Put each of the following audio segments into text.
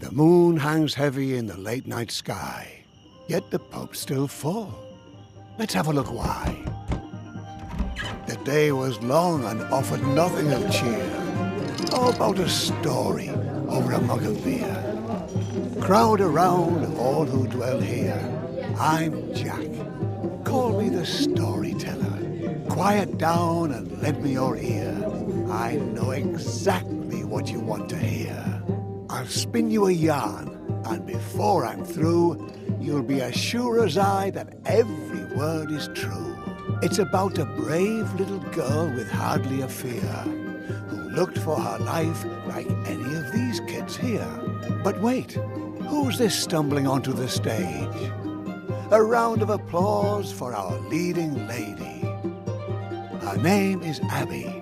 The moon hangs heavy in the late night sky, yet the pub's still full. Let's have a look why. The day was long and offered nothing of cheer. How about a story over a mug of beer? Crowd around all who dwell here. I'm Jack. Call me the storyteller. Quiet down and lend me your ear. I know exactly what you want to hear. I'll spin you a yarn, and before I'm through, you'll be as sure as I that every word is true. It's about a brave little girl with hardly a fear, who looked for her life like any of these kids here. But wait, who's this stumbling onto the stage? A round of applause for our leading lady. Her name is Abby.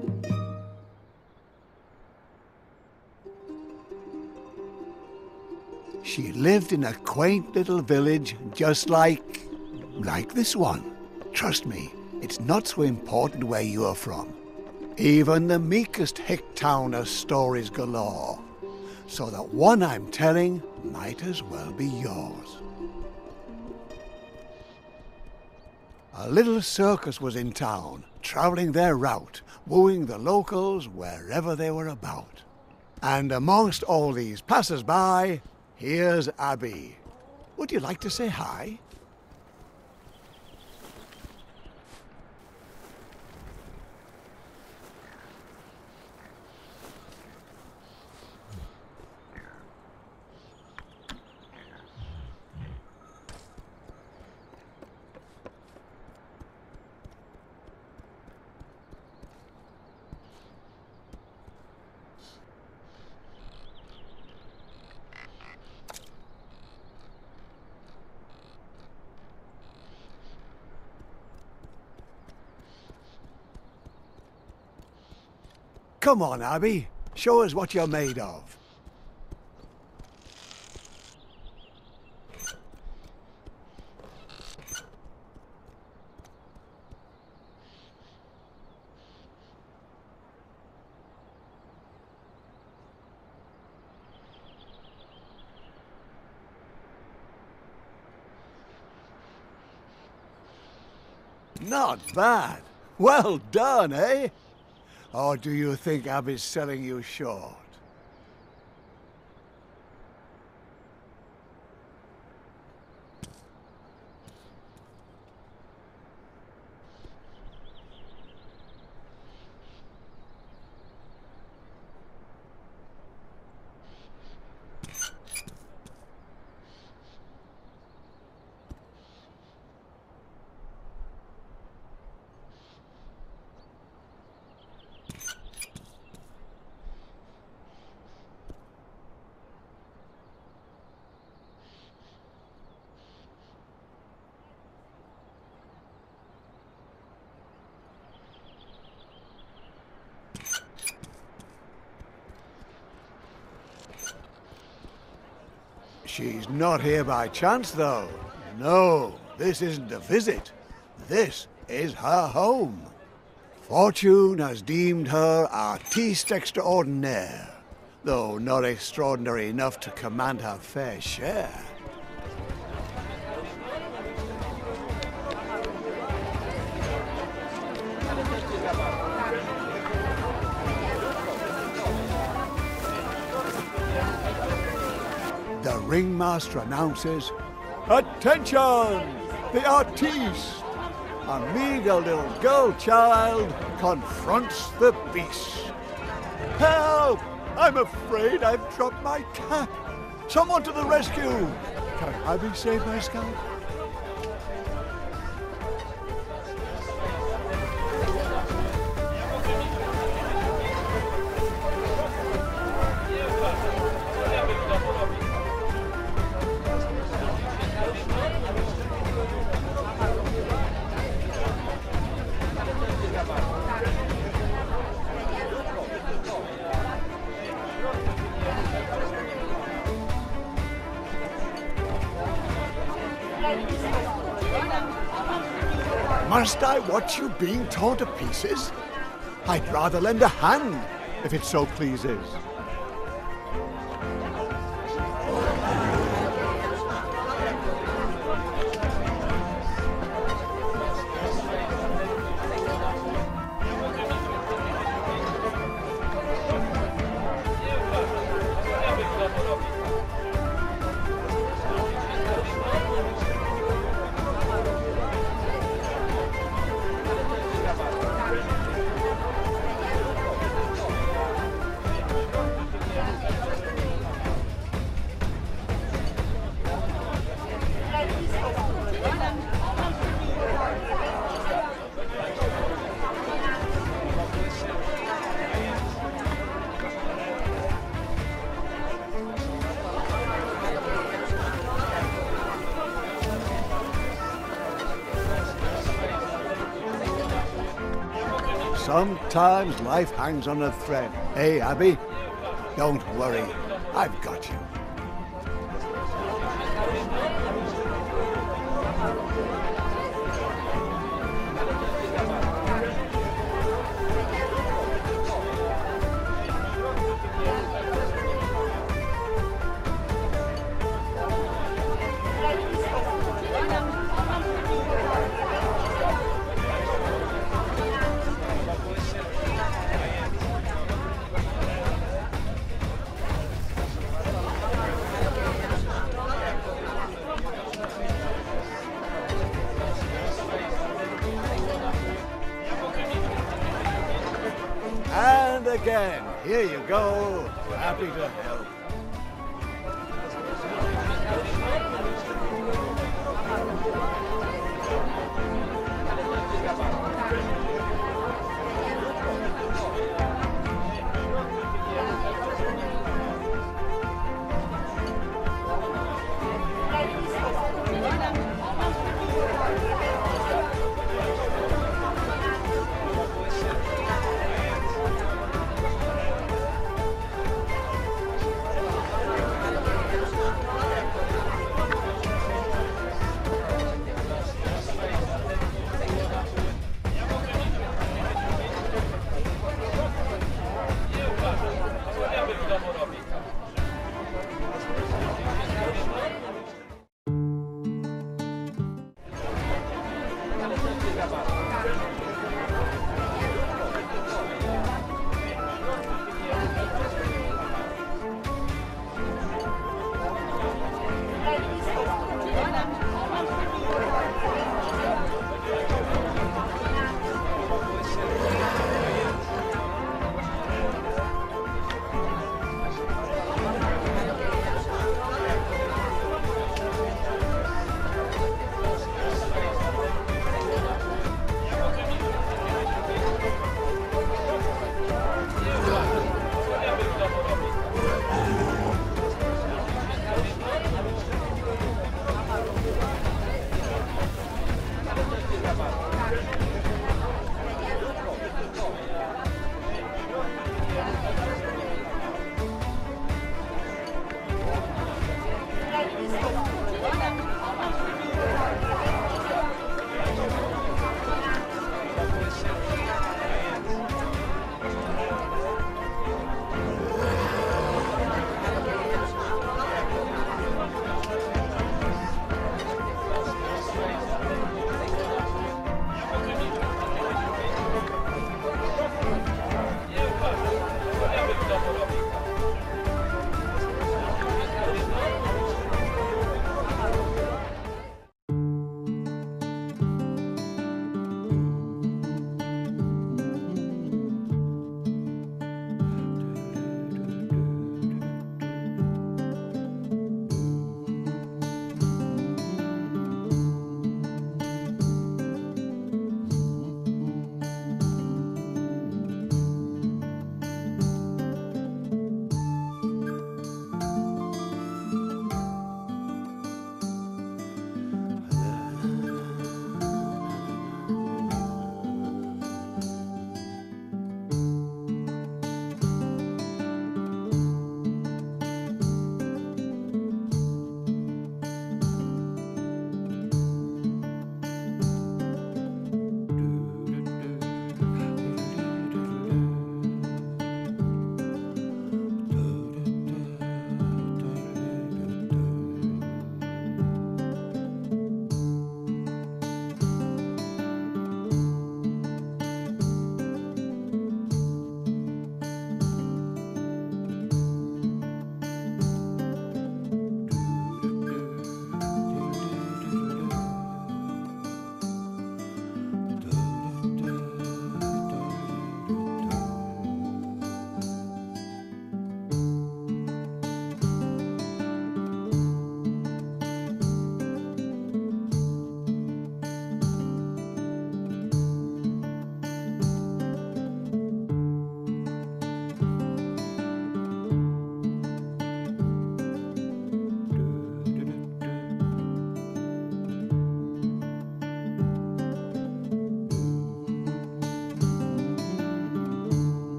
She lived in a quaint little village just like this one. Trust me, it's not so important where you're from. Even the meekest hick town has stories galore, so that one I'm telling might as well be yours. A little circus was in town, traveling their route, wooing the locals wherever they were about. And amongst all these passers-by, here's Abby. Would you like to say hi? Come on, Abby. Show us what you're made of. Not bad. Well done, eh? Or do you think Abby's selling you short? She's not here by chance, though. No, this isn't a visit. This is her home. Fortune has deemed her artiste extraordinaire, though not extraordinary enough to command her fair share. The ringmaster announces, "Attention! The artiste! A meager little girl child confronts the beast. Help! I'm afraid I've dropped my cap. Someone to the rescue! Can Abby save my scalp?" Must I watch you being torn to pieces? I'd rather lend a hand, if it so pleases. Sometimes life hangs on a thread. Hey, Abby? Don't worry. I've got you. And again, here you go. Happy to help.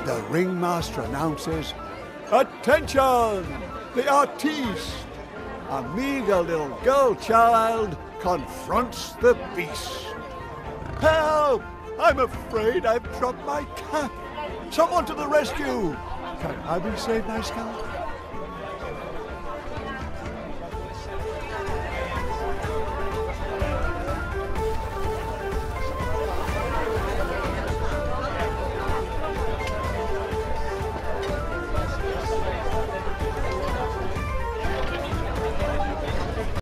The ringmaster announces, "Attention! The artiste! A meager little girl child confronts the beast. Help! I'm afraid I've dropped my cap. Someone to the rescue! Can I be saved, nice guy?"